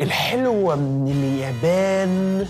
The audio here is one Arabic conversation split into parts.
الحلوة من اليابان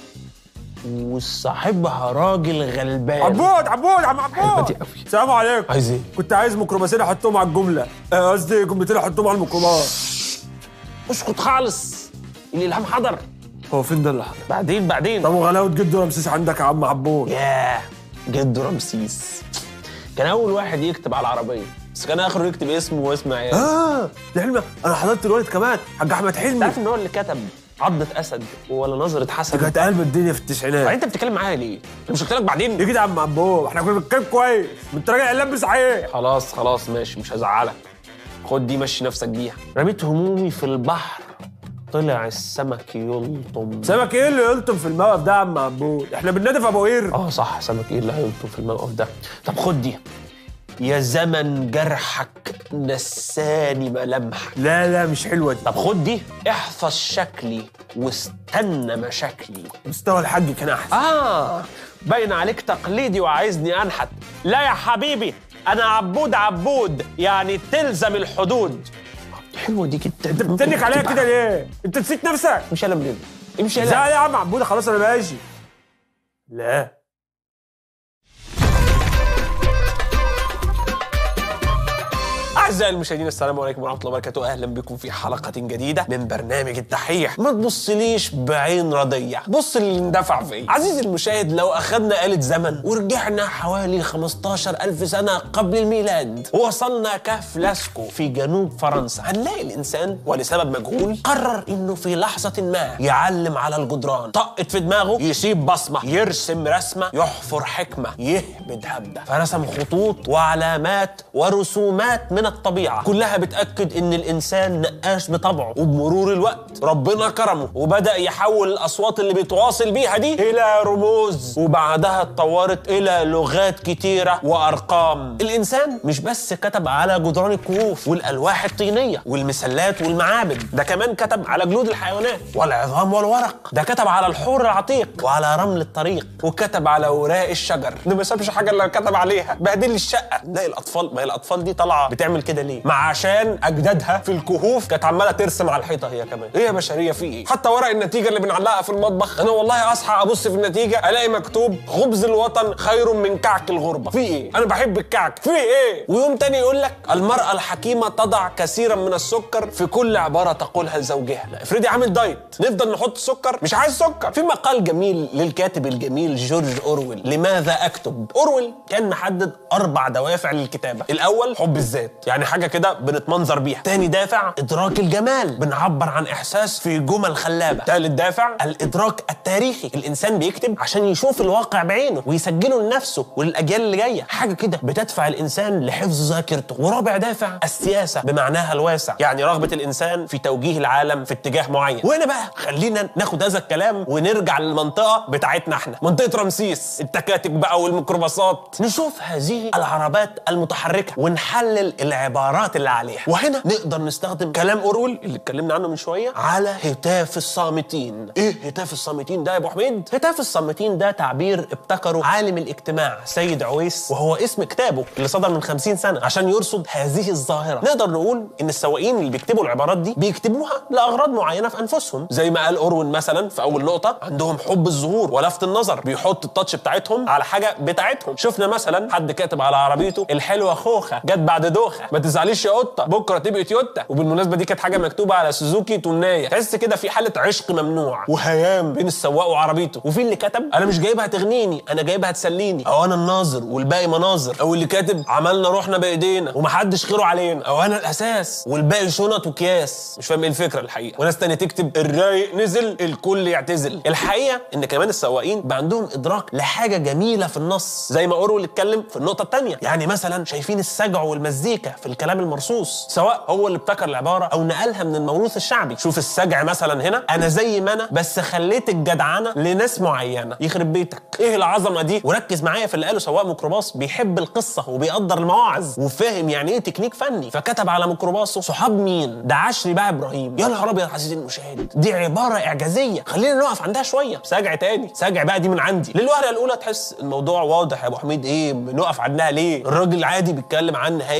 وصاحبها راجل غلبان. عبود عم عبود. حلوتي قوي. السلام عليكم. عايز ايه؟ كنت عايز ميكروباصين احطهم على الجمله، قصدي جملتين احطهم على الميكروباص. اسكت خالص، الالهام حضر. هو فين ده اللي حضر؟ بعدين. طب وغلاوه جد رمسيس عندك يا عم عبود؟ ياه، جد رمسيس كان اول واحد يكتب على العربيه، بس كان اخره يكتب اسمه واسم عياله. لعلمك انا حضرت الوالد كمان، حاج احمد حلمي. تعرف ان هو اللي كتب عضة اسد ولا نظرة حسد؟ كانت قلب الدنيا في التسعينات. انت بتتكلم معايا ليه؟ انا مش قلت لك بعدين؟ ليه كده يا عم عبود؟ احنا كنا بنتكلم كويس، انت راجع اعلام صحيح. خلاص ماشي، مش هزعلك. خد دي، مشي نفسك بيها. رميت همومي في البحر، طلع السمك يلطم. سمك ايه اللي يلطم في الموقف ده يا عم عبود؟ احنا بننادي في ابو قير. صح، سمك ايه اللي هيلطم في الموقف ده؟ طب خد دي. يا زمن جرحك نساني ملامحك. لا مش حلوه دي. طب خد دي. احفظ شكلي واستنى مشاكلي. مستوى الحاج كان احسن. باين عليك تقليدي وعايزني انحت. لا يا حبيبي، انا عبود يعني تلزم الحدود. حلوه دي جدا. انت بتتنك عليا كده ليه؟ انت نسيت نفسك؟ امشي يلا منين؟ امشي يلا. يا عم عبود خلاص انا ماشي. لا أعزائي المشاهدين، السلام عليكم ورحمة الله وبركاته. أهلا بكم في حلقة جديدة من برنامج الدحيح. ما تبصليش بعين رضية، بص اللي اندفع فيه. عزيزي المشاهد، لو أخذنا آلة زمن ورجعنا حوالي 15,000 سنة قبل الميلاد ووصلنا كهف لاسكو في جنوب فرنسا، هنلاقي الإنسان ولسبب مجهول قرر إنه في لحظة ما يعلم على الجدران. طقت في دماغه يسيب بصمة، يرسم رسمة، يحفر حكمة، يهبد هبدة. فرسم خطوط وعلامات ورسومات من الطبيعة كلها بتأكد إن الإنسان نقاش بطبعه، وبمرور الوقت ربنا كرمه وبدأ يحول الأصوات اللي بيتواصل بيها دي إلى رموز، وبعدها اتطورت إلى لغات كتيرة وأرقام. الإنسان مش بس كتب على جدران الكهوف والألواح الطينية والمسلات والمعابد، ده كمان كتب على جلود الحيوانات والعظام والورق، ده كتب على الحور العتيق وعلى رمل الطريق، وكتب على وراق الشجر. ده ما سابش حاجة اللي كتب عليها. بهدل الشقة. نلاقي الأطفال، ما هي الأطفال دي طالعة بتعمل كده ليه؟ ما عشان اجدادها في الكهوف كانت عماله ترسم على الحيطه هي كمان. ايه يا بشريه في ايه؟ حتى ورق النتيجه اللي بنعلقها في المطبخ، انا والله اصحى ابص في النتيجه الاقي مكتوب خبز الوطن خير من كعك الغربه. في ايه؟ انا بحب الكعك. في ايه؟ ويوم تاني يقول لك المراه الحكيمه تضع كثيرا من السكر في كل عباره تقولها لزوجها. لا افرضي عامل دايت، نفضل نحط سكر؟ مش عايز سكر. في مقال جميل للكاتب الجميل جورج اورويل، لماذا اكتب؟ اورويل كان محدد 4 دوافع للكتابه. الاول حب الذات، يعني حاجه كده بنتمنظر بيها. تاني دافع ادراك الجمال، بنعبر عن احساس في جمل خلابه. تالت دافع الادراك التاريخي، الانسان بيكتب عشان يشوف الواقع بعينه ويسجله لنفسه وللاجيال اللي جايه، حاجه كده بتدفع الانسان لحفظ ذاكرته. ورابع دافع السياسه بمعناها الواسع، يعني رغبه الانسان في توجيه العالم في اتجاه معين. وهنا بقى خلينا ناخد هذا الكلام ونرجع للمنطقه بتاعتنا احنا، منطقه رمسيس، التكاتك بقى والميكروباصات. نشوف هذه العربات المتحركه ونحلل العبارات اللي عليها. وهنا نقدر نستخدم كلام اورويل اللي اتكلمنا عنه من شويه على هتاف الصامتين. ايه هتاف الصامتين ده يا ابو حميد؟ هتاف الصامتين ده تعبير ابتكره عالم الاجتماع سيد عويس، وهو اسم كتابه اللي صدر من 50 سنه عشان يرصد هذه الظاهره. نقدر نقول ان السواقين اللي بيكتبوا العبارات دي بيكتبوها لاغراض معينه في انفسهم، زي ما قال اورويل مثلا في اول نقطه، عندهم حب الظهور ولفت النظر، بيحط التاتش بتاعتهم على حاجه بتاعتهم. شفنا مثلا حد كاتب على عربيته الحلوه خوخه جت بعد دوخه، ما تزعليش يا قطه بكره تبقى تويوتا. وبالمناسبه دي كانت حاجه مكتوبه على سوزوكي تمنايه. تحس كده في حاله عشق ممنوع وهيام بين السواق وعربيته. وفي اللي كتب انا مش جايبها تغنيني، انا جايبها تسليني، او انا الناظر والباقي مناظر. او اللي كاتب عملنا روحنا بايدينا ومحدش خيره علينا، او انا الاساس والباقي شنط وكياس. مش فاهم ايه الفكره الحقيقه. وناس تانية تكتب الرايق نزل الكل يعتزل. الحقيقه ان كمان السواقين بقى عندهم ادراك لحاجه جميله في النص، زي ما اورويل اتكلم في النقطه الثانيه. يعني مثلا شايفين السجع والمزيكا في الكلام المرصوص، سواء هو اللي ابتكر العباره او نقلها من الموروث الشعبي. شوف السجع مثلا هنا، انا زي ما انا بس خليت الجدعنه لناس معينه. يخرب بيتك ايه العظمه دي. وركز معايا في اللي قاله سواق ميكروباص بيحب القصه وبيقدر المواعظ وفاهم يعني ايه تكنيك فني، فكتب على ميكروباصه صحاب مين ده عشري بقى ابراهيم. يا نهار ابيض عزيزي المشاهد، دي عباره اعجازيه، خلينا نقف عندها شويه. سجع تاني، سجع بقى دي من عندي. للوهله الاولى تحس الموضوع واضح يا ابو حميد، ايه بنقف عندها ليه؟ الراجل عادي بيتكلم عن نهايه زمن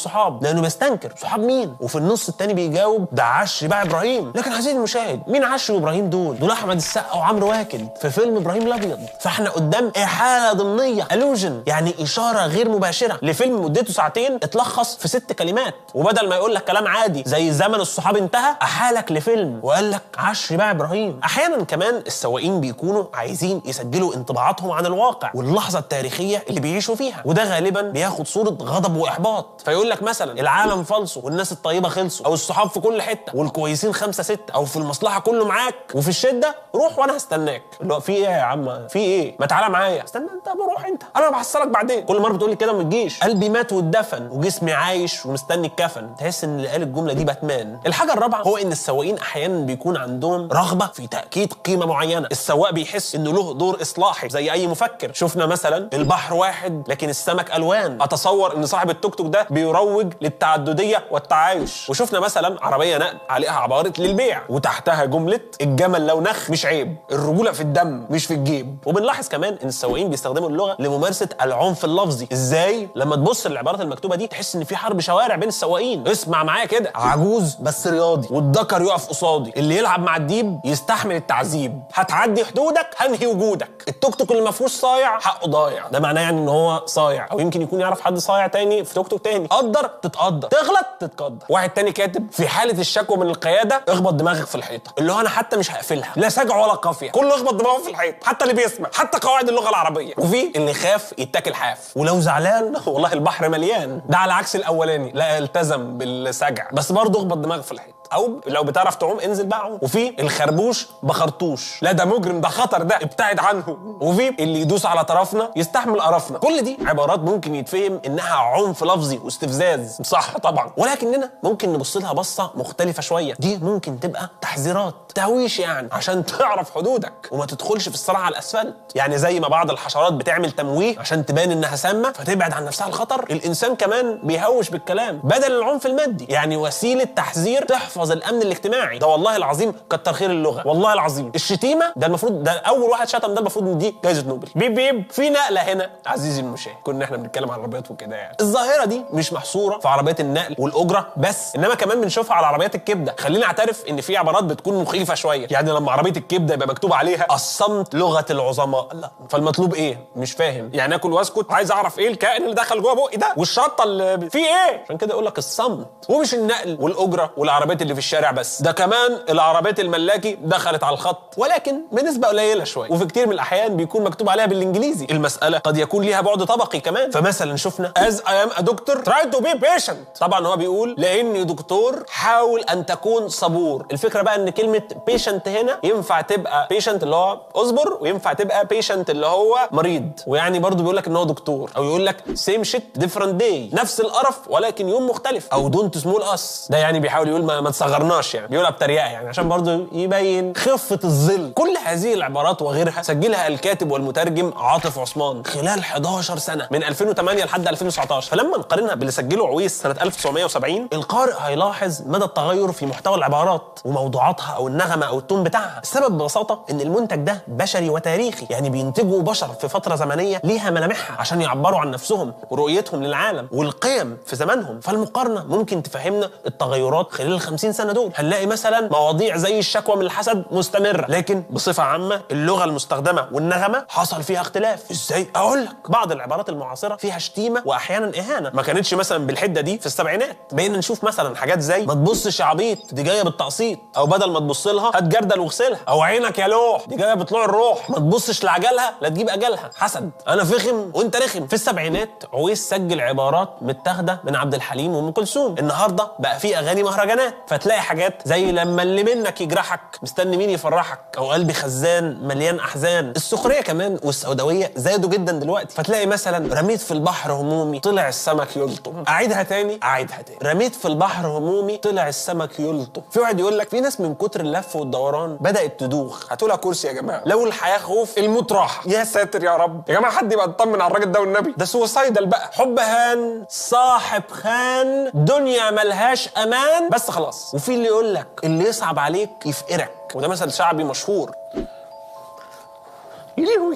الصحاب لانه بيستنكر صحاب مين، وفي النص التاني بيجاوب ده عش بقى ابراهيم. لكن عزيزي المشاهد، مين عش وابراهيم دول احمد السقا وعمرو واكد في فيلم ابراهيم الابيض. فاحنا قدام احاله ضمنيه، الوجن، يعني اشاره غير مباشره لفيلم مدته ساعتين اتلخص في 6 كلمات. وبدل ما يقول لك كلام عادي زي زمن الصحاب انتهى، احالك لفيلم وقال لك عش بقى ابراهيم. احيانا كمان السواقين بيكونوا عايزين يسجلوا انطباعاتهم عن الواقع واللحظه التاريخيه اللي بيعيشوا فيها، وده غالبا بياخد صوره غضب واحباط. فيقول لك مثلا العالم فالصو والناس الطيبه خلصوا، او الصحاب في كل حته والكويسين 5 6، او في المصلحه كله معاك وفي الشده روح وانا هستناك. اللي هو في ايه يا عم، في ايه، ما تعالى معايا. استنى انت، بروح انت، انا بحصلك بعدين. كل مره بتقول لي كده ما تجيش. قلبي مات واتدفن وجسمي عايش ومستني الكفن. تحس ان اللي قال الجمله دي باتمان. الحاجه الرابعه هو ان السواقين احيانا بيكون عندهم رغبه في تاكيد قيمه معينه. السواق بيحس انه له دور اصلاحي زي اي مفكر. شفنا مثلا البحر واحد لكن السمك الوان، اتصور ان صاحب التوك توك ده بيروج للتعدديه والتعايش. وشفنا مثلا عربيه نقل عليها عباره للبيع وتحتها جمله الجمل لو نخ مش عيب، الرجوله في الدم مش في الجيب. وبنلاحظ كمان ان السواقين بيستخدموا اللغه لممارسه العنف اللفظي. ازاي؟ لما تبص للعبارات المكتوبه دي تحس ان في حرب شوارع بين السواقين. اسمع معايا كده، عجوز بس رياضي والدكر يقف قصادي، اللي يلعب مع الديب يستحمل التعذيب، هتعدي حدودك هنهي وجودك، التوك توك اللي ما فيهوش صايع حقه ضايع. ده معناه يعني ان هو صايع، او يمكن يكون يعرف حد صايع تاني في توك توك تاني. قدر تتقدر، تغلط تتقدر. واحد تاني كاتب في حاله الشكوى من القياده اخبط دماغك في الحيطه، اللي هو انا حتى مش هقفلها، لا سجع ولا قافيه، كله يخبط دماغه في الحيط، حتى اللي بيسمع، حتى قواعد اللغه العربيه. وفي اللي خاف يتاكل حاف، ولو زعلان والله البحر مليان. ده على عكس الاولاني، لا التزم بالسجع بس برضه اخبط دماغك في الحيط، او لو بتعرف تعوم انزل بقى عوم. وفي الخربوش بخرطوش، لا ده مجرم، ده خطر، ده ابتعد عنه. وفي اللي يدوس على طرفنا يستحمل قرفنا. كل دي عبارات ممكن يتفهم انها عنف لفظي واستفزاز، صح طبعا، ولكننا ممكن نبص لها بصه مختلفه شويه. دي ممكن تبقى تحذيرات، تهويش يعني، عشان تعرف حدودك وما تدخلش في الصراع على الاسفلت. يعني زي ما بعض الحشرات بتعمل تمويه عشان تبان انها سامه فتبعد عن نفسها الخطر، الانسان كمان بيهوش بالكلام بدل العنف المادي، يعني وسيله تحذير تحفظ الامن الاجتماعي. ده والله العظيم كتر خير اللغه، والله العظيم. الشتيمه ده المفروض، ده اول واحد شتم ده المفروض نديه جائزه نوبل. بيب بيب. في نقله هنا عزيزي المشاهد، كنا احنا بنتكلم عن العربيات وكده يعني. الظاهره دي مش محصوره في عربيات النقل والاجره بس، انما كمان بنشوفها على عربيات الكبده. خلينا اعترف ان في عبارات بتكون مخيفه شويه، يعني لما عربيه الكبده يبقى مكتوب عليها الصمت لغه العظماء، لا فالمطلوب ايه؟ مش فاهم يعني، اكل واسكت، عايز اعرف ايه الكائن اللي دخل جوه بقي ده والشطه اللي في ايه، عشان كده يقول لك الصمت. ومش النقل والاجره والعربيات اللي في الشارع بس، ده كمان العربيات الملاكي دخلت على الخط، ولكن بنسبه قليله شويه، وفي كتير من الاحيان بيكون مكتوب عليها بالانجليزي. المساله قد يكون ليها بعد طبقي كمان. فمثلا شفنا as I am a doctor try to be patient، طبعا هو بيقول لاني دكتور حاول ان تكون صبور. الفكره بقى ان كلمه patient هنا ينفع تبقى patient اللي هو اصبر، وينفع تبقى patient اللي هو مريض. ويعني برضو بيقول لك ان هو دكتور، او يقول لك same shit different day، نفس القرف ولكن يوم مختلف، او don't small us، ده يعني بيحاول يقول ما تصغرناش، يعني بيقولها بتريقه يعني عشان برضو يبين خفه الظل. كل هذه العبارات وغيرها سجلها الكاتب والمترجم عاطف عثمان خلال 11 سنه من 2008 لحد 2019. فلما نقارنها باللي سجله عويس سنه 1970، القارئ هيلاحظ مدى التغير في محتوى العبارات وموضوعاتها او النغمه او التون بتاعها. السبب ببساطه ان المنتج ده بشري وتاريخي، يعني بينتجوا بشر في فتره زمنيه ليها ملامحها عشان يعبروا عن نفسهم ورؤيتهم للعالم والقيم في زمانهم. فالمقارنه ممكن تفهمنا التغيرات خلال ال50 سنه دول. هنلاقي مثلا مواضيع زي الشكوى من الحسد مستمره، لكن بصفه عامه اللغه المستخدمه والنغمه حصل فيها اختلاف. ازاي؟ اقول لك، بعض العبارات المعاصره فيها شتيمه واحيانا اهانه ما كانتش مثلا بالحده دي في السبعينات. بقينا نشوف مثلا حاجات زي ما تبصش يا عبيط دي جايه بالتقسيط، او بدل ما تبص لها هات جردل واغسلها، او عينك يا لوح دي جايه بطلوع الروح، ما تبصش لعجلها لا تجيب اجلها، حسد، انا فخم وانت رخم. في السبعينات عويس سجل عبارات متاخده من عبد الحليم وام كلثوم. النهارده بقى في اغاني مهرجانات، فتلاقي حاجات زي لما اللي منك يجرحك مستني مين يفرحك، او قلبي خزان مليان احزان. السخريه كمان والسوداويه زادوا جدا دلوقتي، فتلاقي مثلا رميت في البحر همومي طلع السمك يلطم. اعيدها تاني، رميت في البحر همومي طلع السمك يلطم. في واحد يقول لك في ناس من كتر اللف والدوران بدات تدوخ. هاتولها كرسي يا جماعه، لو الحياه خوف الموت راحه. يا ساتر يا رب يا جماعه، حد يبقى يطمن على الراجل ده والنبي، ده سوسايدال بقى. حب هان صاحب خان دنيا ملهاش امان، بس خلاص. وفي اللي يقول لك اللي يصعب عليك يفقرك، وده مثل شعبي مشهور. يليوي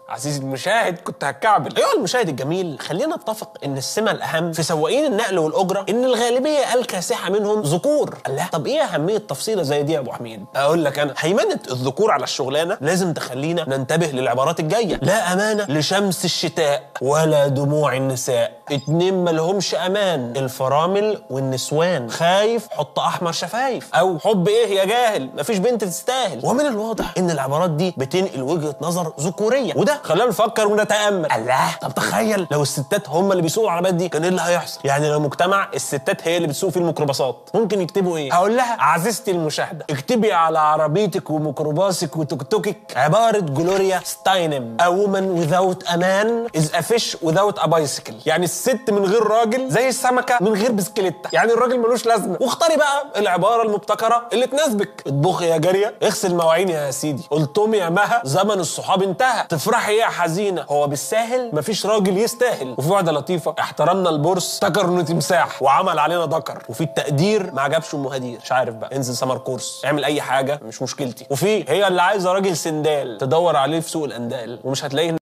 عزيزي المشاهد كنت هتكعبل. ايها المشاهد الجميل، خلينا نتفق ان السمه الاهم في سواقين النقل والاجره ان الغالبيه الكاسحه منهم ذكور. الله، طب ايه اهميه تفصيله زي دي يا ابو حميد؟ اقول لك انا، هيمنه الذكور على الشغلانه لازم تخلينا ننتبه للعبارات الجايه: لا امانه لشمس الشتاء ولا دموع النساء، اتنين مالهمش امان، الفرامل والنسوان، خايف حط احمر شفايف، او حب ايه يا جاهل مفيش بنت تستاهل. ومن الواضح ان العبارات دي بتنقل وجهه نظر ذكوريه، وده خلينا نفكر ونتامل. الله، طب تخيل لو الستات هم اللي بيسوقوا العربيات دي، كان ايه اللي هيحصل؟ يعني لو مجتمع الستات هي اللي بتسوق فيه الميكروباصات، ممكن يكتبوا ايه؟ هقول لها: عزيزتي المشاهده، اكتبي على عربيتك وميكروباصك وتوك توكك عباره جلوريا ستاينم: A woman without a man is a fish without a bicycle. يعني الست من غير راجل زي السمكه من غير بسكليته، يعني الراجل ملوش لازمه. واختاري بقى العباره المبتكره اللي تناسبك: اطبخي يا جاريه، اغسل مواعين يا سيدي، قلتم يا مها زمن الصحاب انتهى، تفرحي يا حزينه، هو بالساهل مفيش راجل يستاهل. وفي واحده لطيفه: احترمنا البورس افتكر انه تمساح وعمل علينا ذكر. وفي التقدير ما عجبش ام هدير، مش عارف بقى، انزل سمر كورس، اعمل اي حاجه مش مشكلتي. وفي هي اللي عايزه راجل سندال تدور عليه في سوق الاندال ومش هتلاقيه